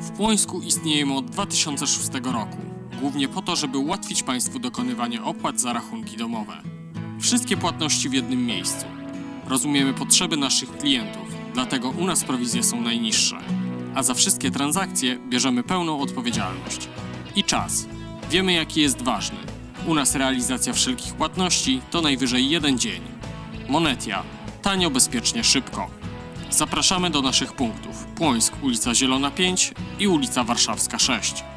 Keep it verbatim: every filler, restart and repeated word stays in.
W Płońsku istniejemy od dwa tysiące szóstego roku, głównie po to, żeby ułatwić Państwu dokonywanie opłat za rachunki domowe. Wszystkie płatności w jednym miejscu. Rozumiemy potrzeby naszych klientów, dlatego u nas prowizje są najniższe. A za wszystkie transakcje bierzemy pełną odpowiedzialność. I czas. Wiemy, jaki jest ważny. U nas realizacja wszelkich płatności to najwyżej jeden dzień. Monetia. Tanio, bezpiecznie, szybko. Zapraszamy do naszych punktów. Płońsk, ulica Zielona pięć i ulica Warszawska sześć.